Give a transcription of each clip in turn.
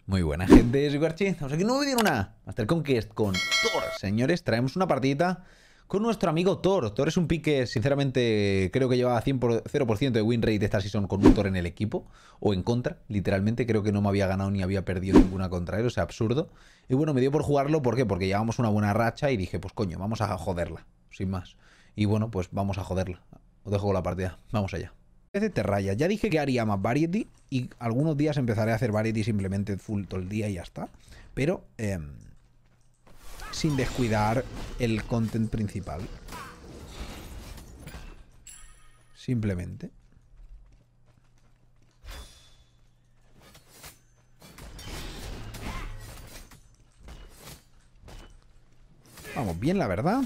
Muy buena gente, soy Garchi. Estamos aquí en un nuevo vídeo en una Master Conquest con Thor. Señores, traemos una partidita con nuestro amigo Thor. Thor es un pick que sinceramente creo que llevaba 0% de win rate esta season con un Thor en el equipo. O en contra, literalmente. Creo que no me había ganado ni había perdido ninguna contra él, o sea, absurdo. Y bueno, me dio por jugarlo, ¿por qué? Porque llevamos una buena racha y dije, pues coño, vamos a joderla, sin más. Y bueno, pues vamos a joderla. Os dejo con la partida, vamos allá. De Terraya. Ya dije que haría más Variety y algunos días empezaré a hacer Variety simplemente full todo el día y ya está. Pero sin descuidar el content principal. Simplemente. Vamos bien, la verdad.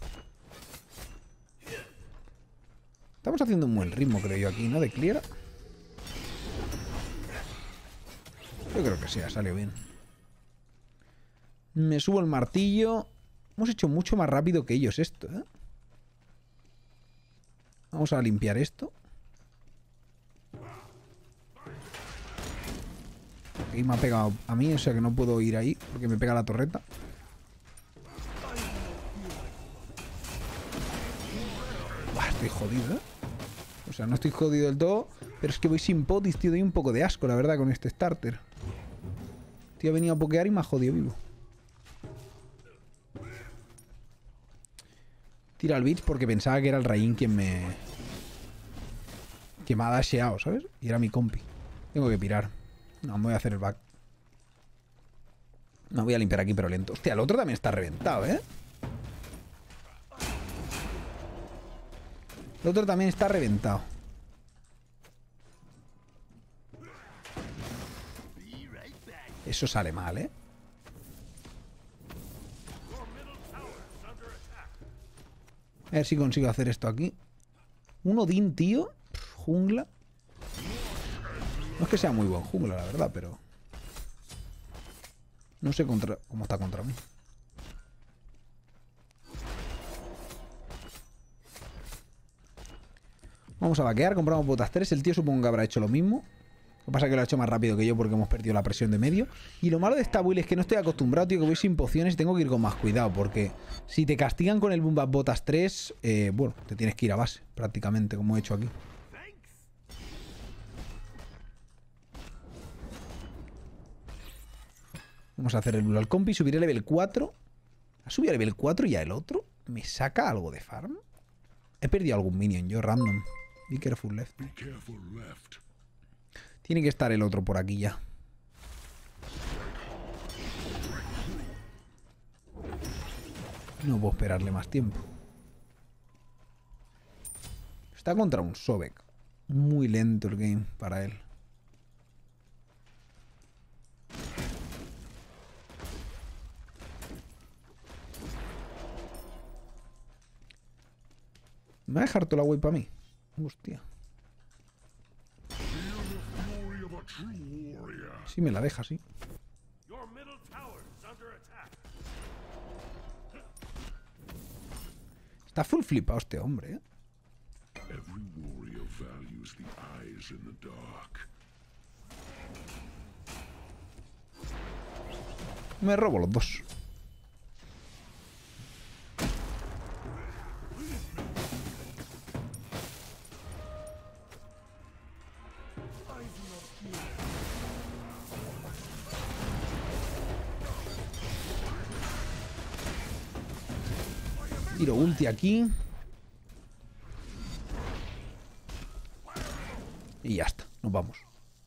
Estamos haciendo un buen ritmo, creo yo, aquí, ¿no? De clear. Yo creo que sí, ha salido bien. Me subo el martillo. Hemos hecho mucho más rápido que ellos esto, ¿eh? Vamos a limpiar esto. Aquí me ha pegado a mí, o sea que no puedo ir ahí porque me pega la torreta. Buah, estoy jodido, ¿eh? O sea, no estoy jodido del todo, pero es que voy sin potis, tío. Doy un poco de asco, la verdad, con este starter. Tío, ha venido a pokear y me ha jodido vivo. Tira al bitch porque pensaba que era el Rain quien me ha dasheado, ¿sabes? Y era mi compi. Tengo que pirar. No, me voy a hacer el back. No, voy a limpiar aquí, pero lento. Hostia, el otro también está reventado, ¿eh? El otro también está reventado. Eso sale mal, ¿eh? A ver si consigo hacer esto aquí. Un Odín, tío. Jungla. No es que sea muy buen jungla, la verdad, pero... No sé cómo está contra mí. Vamos a vaquear, compramos botas 3. El tío supongo que habrá hecho lo mismo. Lo que pasa es que lo ha hecho más rápido que yo porque hemos perdido la presión de medio. Y lo malo de esta build es que no estoy acostumbrado, tío, que voy sin pociones y tengo que ir con más cuidado. Porque si te castigan con el Boom Bap botas 3, bueno, te tienes que ir a base, prácticamente, como he hecho aquí. Vamos a hacer el blue al compi, subiré level 4. ¿Ha subido a level 4 ya el otro? ¿Me saca algo de farm? He perdido algún minion yo, random. Be careful left. Tiene que estar el otro por aquí ya. No puedo esperarle más tiempo. Está contra un Sobek. Muy lento el game para él. ¿Me va a dejar toda la wave para mí? Hostia. Sí me la deja, sí. Está full flipado este hombre, ¿eh? Me robo los dos. Tiro ulti aquí. Y ya está, nos vamos.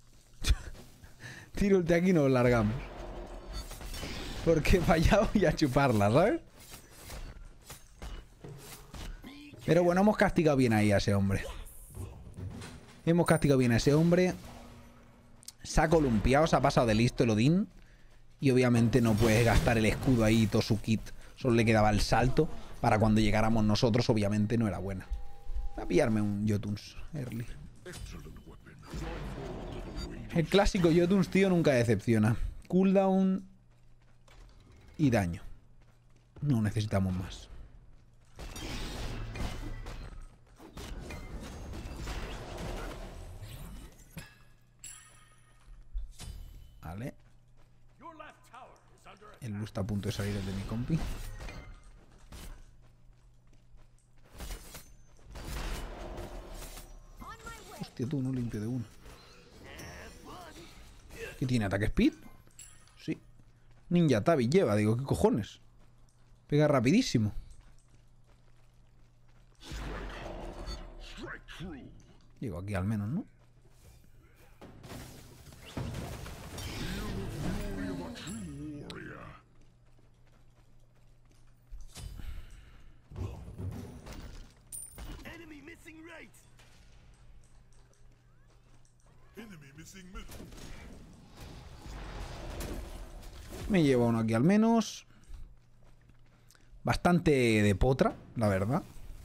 Tiro ulti aquí y nos largamos. Porque he fallado y a chuparla, ¿sabes? Pero bueno, hemos castigado bien ahí a ese hombre. Hemos castigado bien a ese hombre. Se ha columpiado, se ha pasado de listo el Odín. Y obviamente no puedes gastar el escudo ahí y todo su kit. Solo le quedaba el salto. Para cuando llegáramos nosotros, obviamente no era buena. Voy a pillarme un Jotuns early. El clásico Jotuns, tío, nunca decepciona. Cooldown y daño. No necesitamos más. Vale. El blue está a punto de salir el de mi compi. Hostia, tú, no limpio de uno. ¿Qué tiene? ¿Ataque speed? Sí. Ninja Tabi lleva, digo, ¿qué cojones? Pega rapidísimo. Llego aquí al menos, ¿no? Me lleva uno aquí al menos. Bastante de potra, la verdad.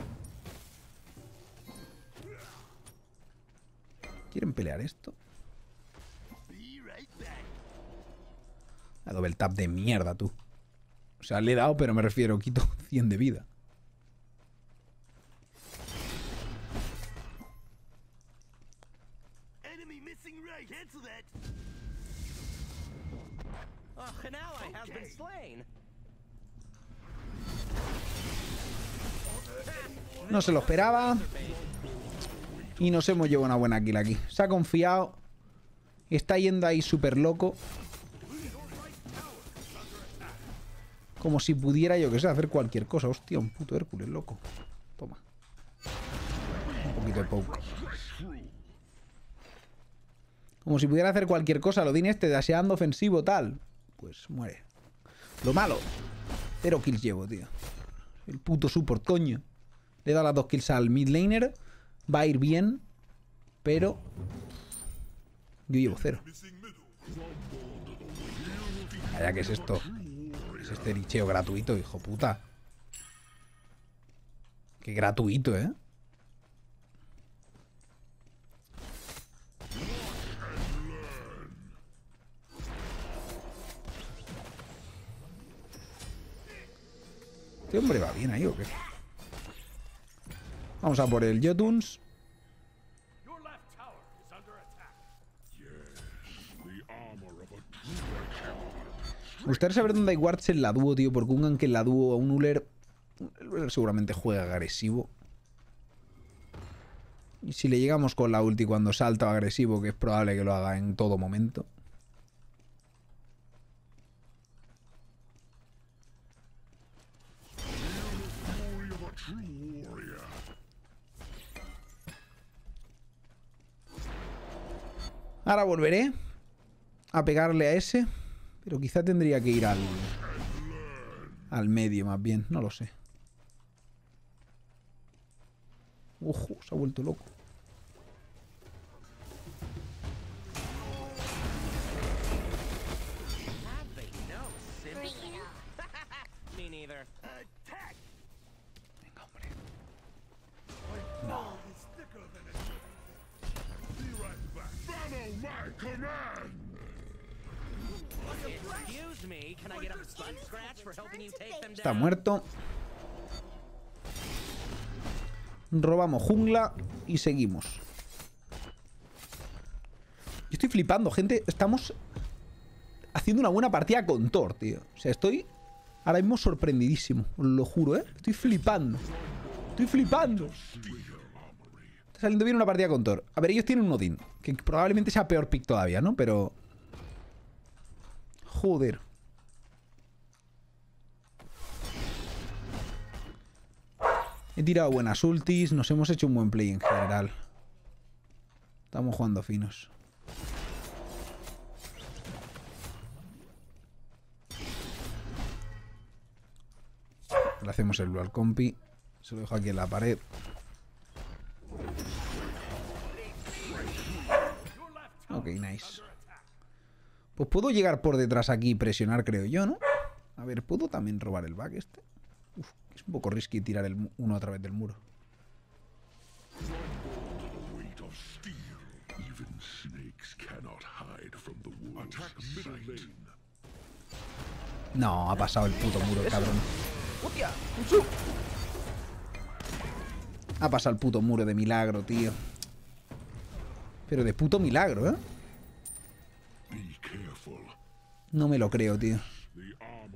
¿Quieren pelear esto? La double tap de mierda, tú. O sea, le he dado, pero me refiero, quito 100 de vida. No se lo esperaba. Y nos hemos llevado una buena kill aquí. Se ha confiado. Está yendo ahí súper loco. Como si pudiera, yo que sé, hacer cualquier cosa. Hostia, un puto Hércules, loco. Toma. Un poquito de poke. Como si pudiera hacer cualquier cosa. Lo Odín este, daseando ofensivo, tal. Pues muere. Lo malo. 0 kills llevo, tío. El puto support, coño. Le he dado las 2 kills al mid laner. Va a ir bien. Pero yo llevo 0. Vaya, ¿qué es esto? Es este licheo gratuito, hijo puta. Qué gratuito, ¿eh? ¿Este hombre va bien ahí o qué? Vamos a por el Jotuns. Me gustaría saber dónde hay wards en la dúo, tío. Porque un gank en la dúo a un Uller... El Uller seguramente juega agresivo. Y si le llegamos con la ulti cuando salta agresivo, que es probable que lo haga en todo momento. Ahora volveré a pegarle a ese. Pero quizá tendría que ir al medio más bien. No lo sé. Ojo, se ha vuelto loco. Venga, hombre. No. Está muerto. Robamos jungla y seguimos. Yo estoy flipando, gente. Estamos haciendo una buena partida con Thor, tío. O sea, estoy ahora mismo sorprendidísimo. Os lo juro, ¿eh? Estoy flipando. Estoy flipando. Está saliendo bien una partida con Thor. A ver, ellos tienen un Odín, que probablemente sea peor pick todavía, ¿no? Pero... Joder. He tirado buenas ultis. Nos hemos hecho un buen play en general. Estamos jugando finos. Le hacemos el blue al compi. Se lo dejo aquí en la pared. Ok, nice. Pues puedo llegar por detrás aquí y presionar, creo yo, ¿no? A ver, ¿puedo también robar el back este? Uf, es un poco risky tirar uno a través del muro. No, ha pasado el puto muro, cabrón. ¡Hostia! Ha pasado el puto muro de milagro, tío. Pero de puto milagro, ¿eh? No me lo creo, tío.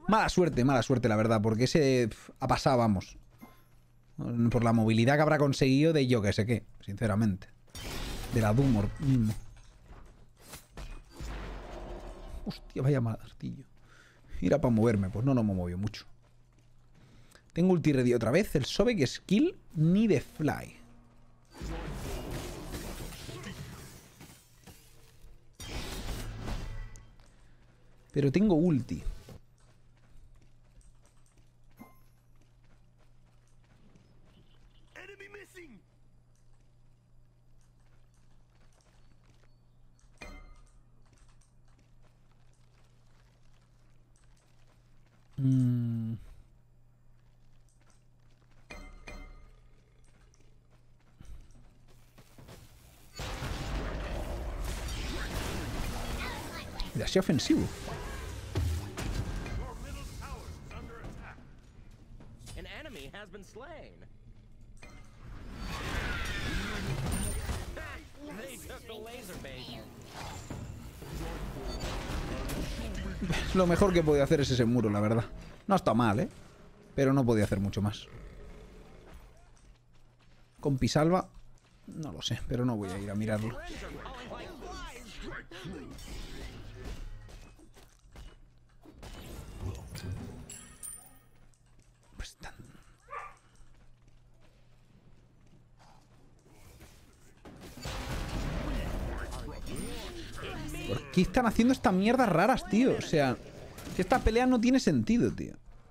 Mala suerte, la verdad, porque ese ha pasado, vamos. Por la movilidad que habrá conseguido de yo que sé qué, sinceramente. De la Dumor mismo. Hostia, vaya martillo. Era para moverme, pues no me movió mucho. Tengo ulti ready otra vez. El Sobek skill ni de fly. Pero tengo ulti. Así ofensivo. Lo mejor que podía hacer es ese muro, la verdad. No está mal, ¿eh? Pero no podía hacer mucho más. Con Pisalva, no lo sé, pero no voy a ir a mirarlo. ¿Por qué están haciendo estas mierdas raras, tío? O sea, que esta pelea no tiene sentido, tío.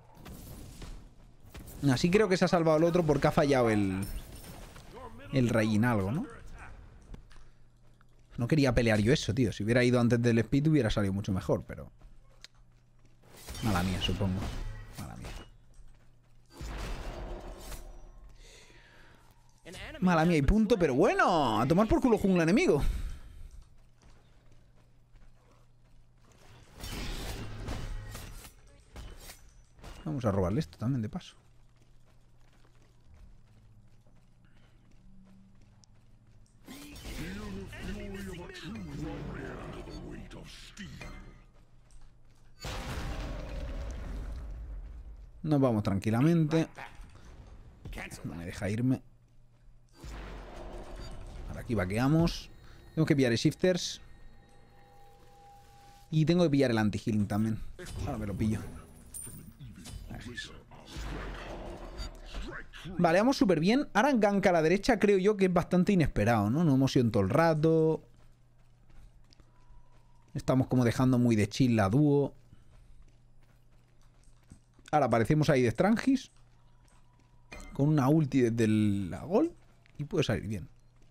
Así creo que se ha salvado el otro porque ha fallado el Reinalgo, ¿no? No quería pelear yo eso, tío. Si hubiera ido antes del speed hubiera salido mucho mejor, pero... Mala mía, supongo. Mala mía. Mala mía y punto, pero bueno. A tomar por culo jungla enemigo. Vamos a robarle esto también, de paso. Nos vamos tranquilamente. No me deja irme. Ahora aquí vaqueamos. Tengo que pillar el shifters. Y tengo que pillar el anti-healing también. Ahora me lo pillo. Vale, vamos súper bien. Ahora en gank a la derecha creo yo que es bastante inesperado, ¿no? No hemos ido en todo el rato. Estamos como dejando muy de chill la dúo. Ahora aparecemos ahí de Strangis. Con una ulti desde la gol. Y puede salir bien.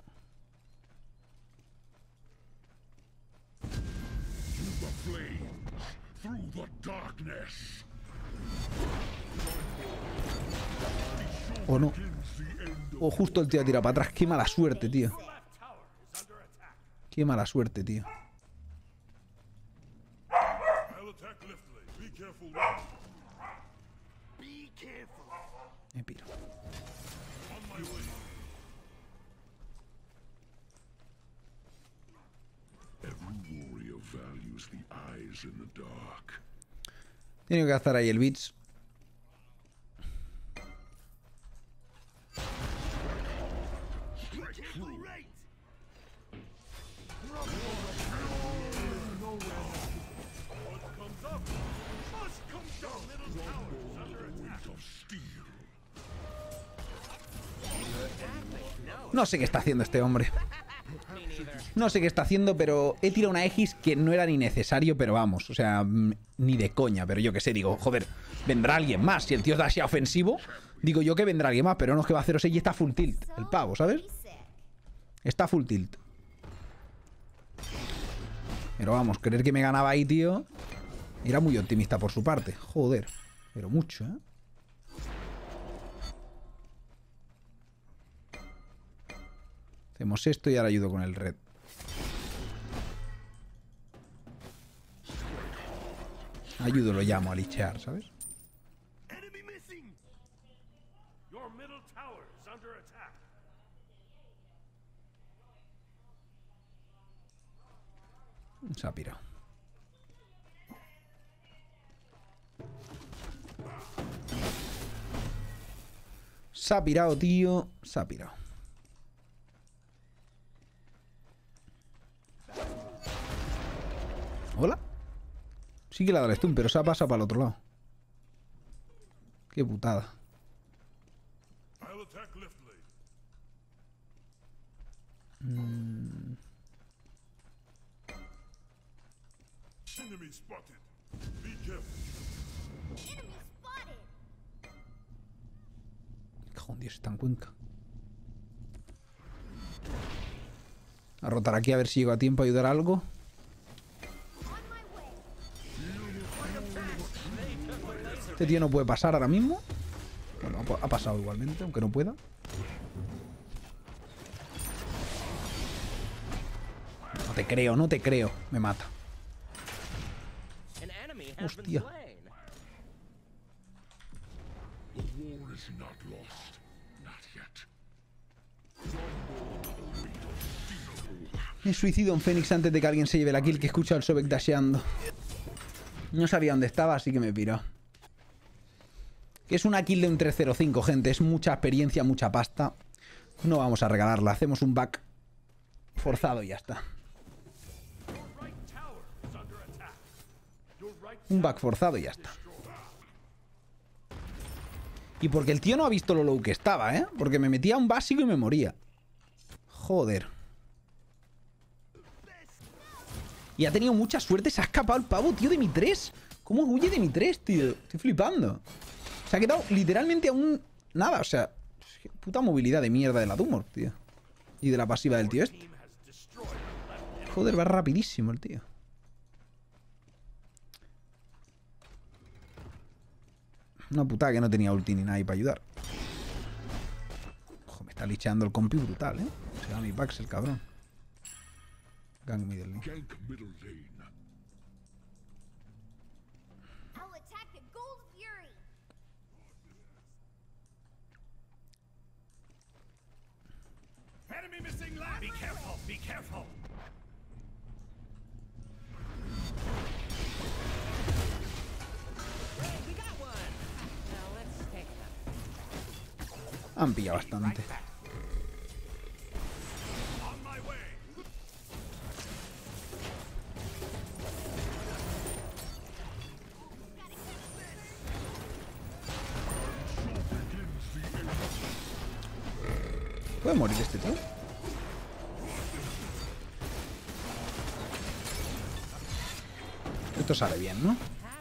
O no. O justo el tío ha tirado para atrás. Qué mala suerte, tío. Qué mala suerte, tío. Me piro. Tiene que gastar ahí el Beats. No sé qué está haciendo este hombre. No sé qué está haciendo, pero he tirado una Aegis que no era ni necesario, pero vamos, o sea, ni de coña, pero yo qué sé, digo, joder, vendrá alguien más. Si el tío da así ofensivo, digo yo que vendrá alguien más, pero no es que va a 0-6 y está full tilt, el pavo, ¿sabes? Está full tilt. Pero vamos, creer que me ganaba ahí, tío, era muy optimista por su parte, joder, pero mucho, ¿eh? Hacemos esto y ahora ayudo con el red. Ayudo, lo llamo a lichear, ¿sabes? Se ha pirado. Se ha pirado, tío. Se ha pirado. ¿Hola? Sí que le ha dado el stun, pero se ha pasado para el otro lado. Qué putada. Cajón, Dios, está en Cuenca. A rotar aquí a ver si llego a tiempo a ayudar a algo. Este tío no puede pasar ahora mismo. Bueno, ha pasado igualmente, aunque no pueda. No te creo, no te creo. Me mata. Hostia. Me suicido en Fénix antes de que alguien se lleve la kill, que escucha al Sobek dasheando. No sabía dónde estaba, así que me piró. Que es una kill de un 3-0-5, gente. Es mucha experiencia, mucha pasta. No vamos a regalarla. Hacemos un back forzado y ya está. Un back forzado y ya está. Y porque el tío no ha visto lo low que estaba, ¿eh? Porque me metía un básico y me moría. Joder. Y ha tenido mucha suerte. Se ha escapado el pavo, tío, de mi 3. ¿Cómo huye de mi 3, tío? Estoy flipando. Se ha quedado literalmente a un... Nada, o sea... Puta movilidad de mierda de la Tumor, tío. Y de la pasiva del tío este. Joder, va rapidísimo el tío. Una putada que no tenía ulti ni nadie para ayudar. Ojo, me está licheando el compi brutal, ¿eh? Se da mi Pax el cabrón. Gank middle lane. Han pillado bastante. ¿Puede morir este tío? Esto sale bien, ¿no?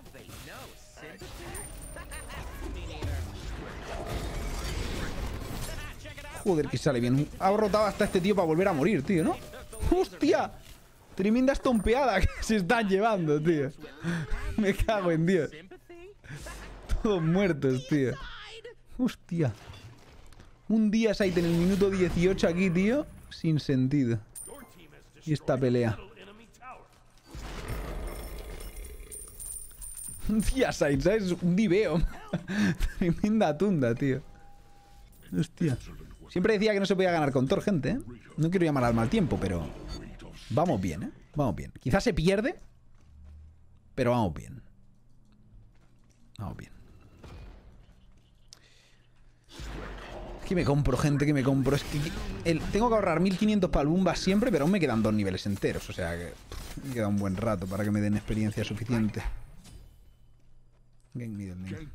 Joder, que sale bien. Ha rotado hasta este tío para volver a morir, tío, ¿no? ¡Hostia! Tremenda estompeada que se están llevando, tío. Me cago en Dios. Todos muertos, tío. Hostia. Un día Site en el minuto 18 aquí, tío. Sin sentido. Y esta pelea. Un día Site, ¿sabes? Un diveo. Tremenda tunda, tío. Hostia. Siempre decía que no se podía ganar con Thor, gente, ¿eh? No quiero llamar al mal tiempo, pero... Vamos bien, ¿eh? Vamos bien. Quizás se pierde, pero vamos bien. Vamos bien. Es que me compro, gente, que me compro. Es que tengo que ahorrar 1500 para el Bumba siempre, pero aún me quedan 2 niveles enteros. O sea que me queda un buen rato para que me den experiencia suficiente. Gank middle lane.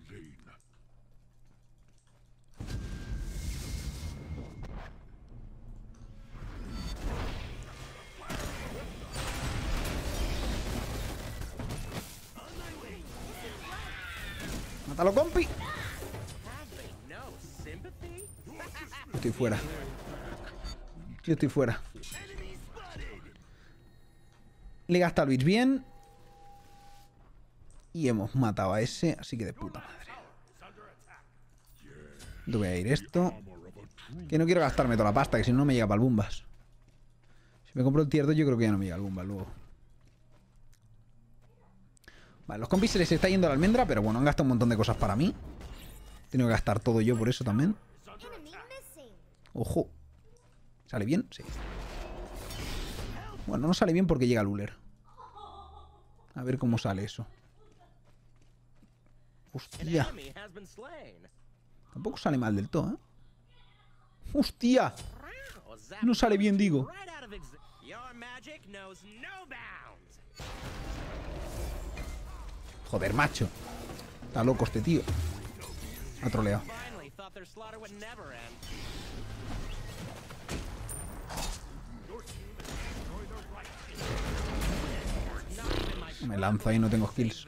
¡Mátalo, compi! Yo estoy fuera. Yo estoy fuera. Le gasta el Witch bien. Y hemos matado a ese, así que de puta madre. Yo voy a ir esto. Que no quiero gastarme toda la pasta, que si no, no me llega para el Bumbas. Si me compro el tier 2, yo creo que ya no me llega el Bumbas luego. Vale, los compis se les está yendo a la almendra, pero bueno, han gastado un montón de cosas para mí. Tengo que gastar todo yo por eso también. Ojo. ¿Sale bien? Sí. Bueno, no sale bien porque llega Luller. A ver cómo sale eso. Hostia. Tampoco sale mal del todo, ¿eh? ¡Hostia! No sale bien, digo. Joder, macho. Está loco este tío. Ha troleado. Me lanzo ahí, no tengo skills.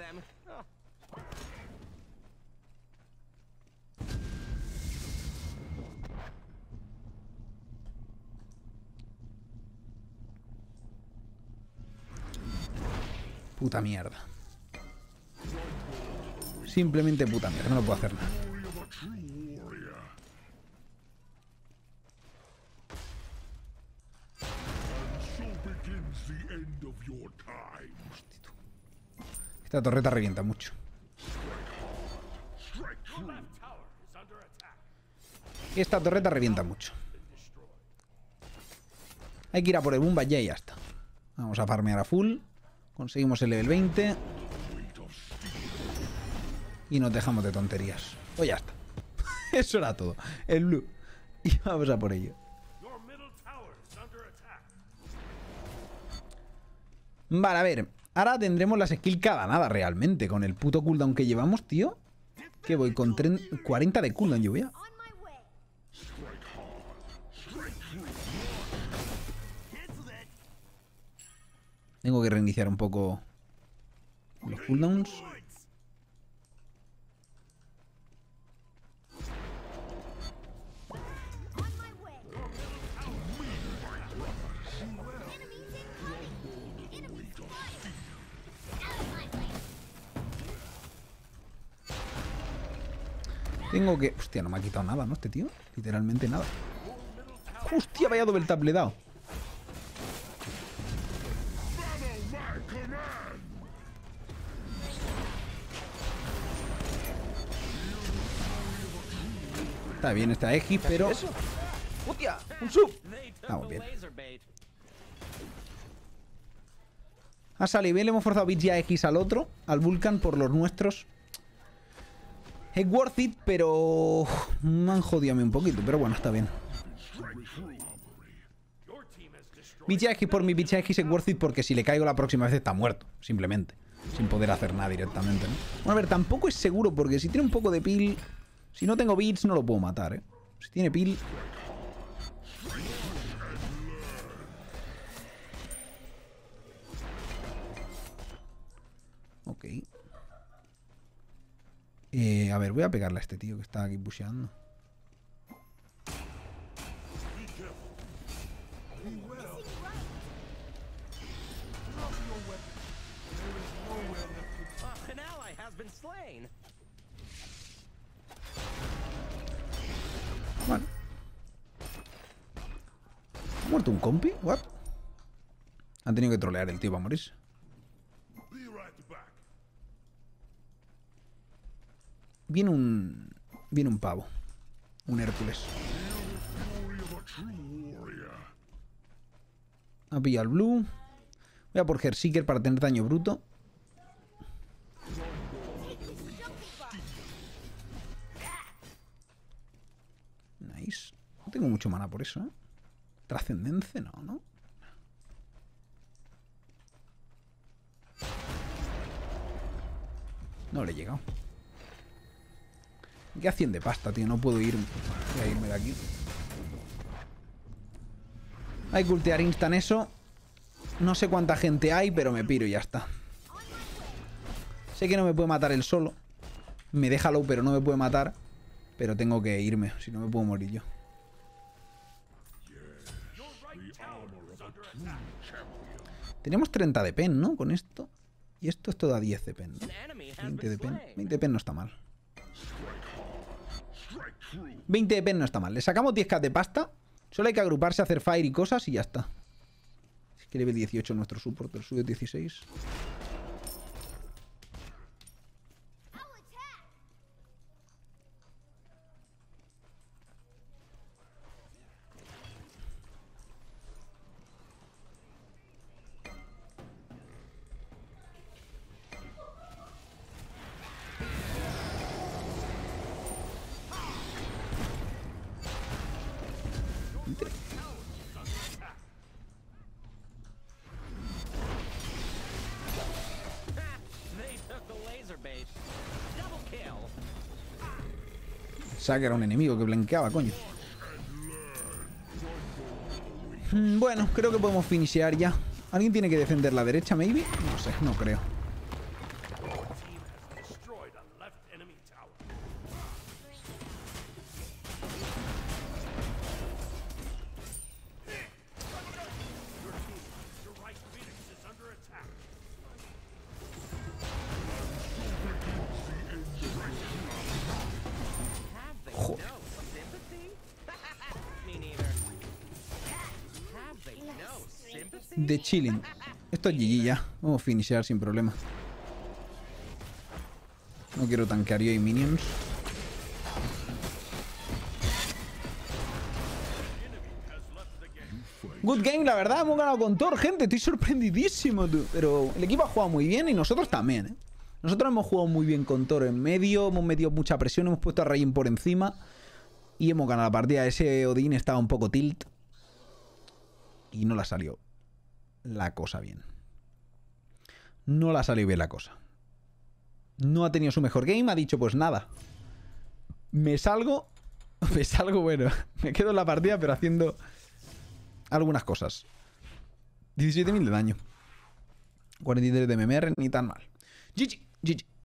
Puta mierda. Simplemente puta mierda, no puedo hacer nada. Esta torreta revienta mucho. Esta torreta revienta mucho. Hay que ir a por el Bumba ya y ya está. Vamos a farmear a full. Conseguimos el level 20. Y nos dejamos de tonterías. Pues ya está. Eso era todo. El blue. Y vamos a por ello. Vale, a ver. Ahora tendremos las skills cada nada realmente. Con el puto cooldown que llevamos, tío. Que voy con 40 de cooldown yo voy a... Tengo que reiniciar un poco los cooldowns. Tengo que... Hostia, no me ha quitado nada, ¿no? Este tío. Literalmente nada. Hostia, vaya double tap le he dado. Está bien esta X, pero... ¡Hostia! ¡Un sub! Estamos bien. A Salivé le hemos forzado bits ya X al otro, al Vulcan, por los nuestros. Es worth it, pero... Me han jodido a mí un poquito, pero bueno, está bien. Bicha X por mi Bicha X es worth it porque si le caigo la próxima vez está muerto, simplemente. Sin poder hacer nada directamente, ¿no? Bueno, a ver, tampoco es seguro porque si tiene un poco de pil... Si no tengo bits no lo puedo matar, ¿eh? Si tiene pil... Ok. A ver, voy a pegarle a este tío que está aquí pusheando. Bueno. ¿Ha muerto un compi? ¿What? Han tenido que trolear el tío para morirse. Viene un pavo. Un Hércules. Ha pillado el blue. Voy a por Herseeker para tener daño bruto. Nice. No tengo mucho mana por eso, ¿eh? Trascendencia, no, ¿no? No le he llegado. ¿Qué hacen de pasta, tío? No puedo ir. Voy a irme de aquí. Hay que ultear instant eso. No sé cuánta gente hay, pero me piro y ya está. Sé que no me puede matar él solo. Me deja low, pero no me puede matar. Pero tengo que irme, si no me puedo morir yo. Tenemos 30 de pen, ¿no? Con esto. Y esto es todo a 10 de pen, ¿no? 20 de pen. 20 de pen no está mal. 20 de pen no está mal. Le sacamos 10k de pasta. Solo hay que agruparse, hacer fire y cosas y ya está. Es que level 18 nuestro support, el suyo 16. Pensaba que era un enemigo que blanqueaba, coño. Bueno, creo que podemos finishear ya. ¿Alguien tiene que defender la derecha, maybe? No sé, no creo. De chilling. Esto es GG ya. Vamos a finishear sin problema. No quiero tanquear yo y minions. Good game, la verdad. Hemos ganado con Thor, gente. Estoy sorprendidísimo, tú. Pero el equipo ha jugado muy bien y nosotros también, ¿eh? Nosotros hemos jugado muy bien con Thor en medio. Hemos metido mucha presión. Hemos puesto a Rain por encima. Y hemos ganado la partida. Ese Odín estaba un poco tilt. Y no la salió la cosa bien. No la salió bien la cosa. No ha tenido su mejor game. Ha dicho, pues nada. Me salgo. Me salgo, bueno. Me quedo en la partida, pero haciendo algunas cosas. 17.000 de daño. 43 de MMR, ni tan mal. GG, GG.